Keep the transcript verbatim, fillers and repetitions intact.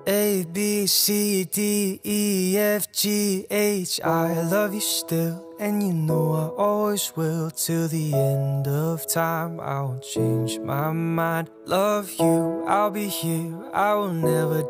A, B, C, D, E, F, G, H. I love you still, and you know I always will. Till the end of time, I won't change my mind. Love you, I'll be here, I will never